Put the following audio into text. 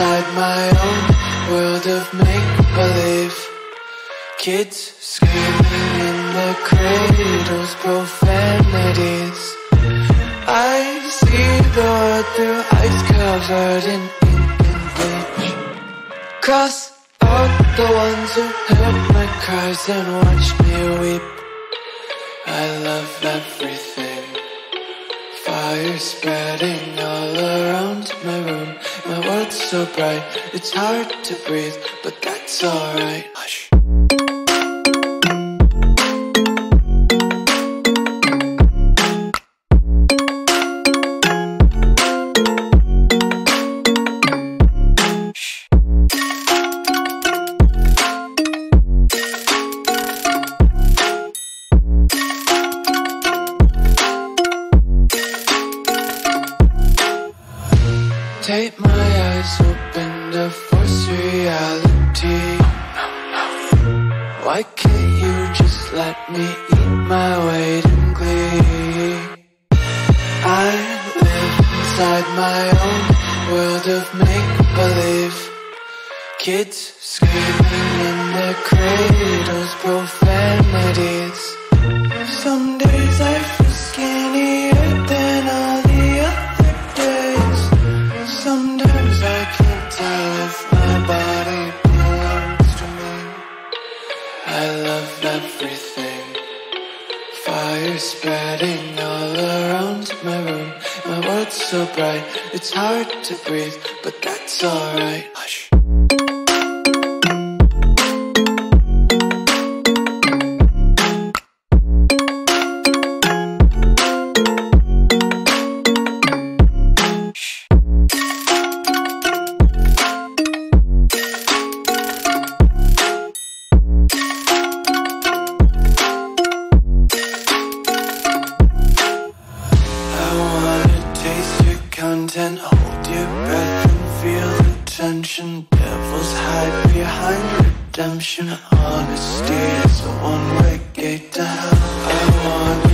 inside my own world of make-believe. Kids screaming in their cradles, profanities. I see the world through eyes covered in ink and bleach. Cross out the ones who heard my cries and watched me weep. I love everything. Fire spreading all around my room. My world's so bright, it's hard to breathe, but that's alright. Hush. Take my eyes open to force reality. Why can't you just let me eat my weight in glee? I live inside my own world of make-believe. Kids screaming in their cradles, profanities. Some days I feel skinnier than all the other days. Sometimes I can't tell if my body belongs to me. I love everything. Fire spreading all around my room. My world's so bright, it's hard to breathe, but that's alright. Hush. Content, hold your breath and feel the tension. Devils hide behind redemption. Honesty is a one-way gate to hell. I want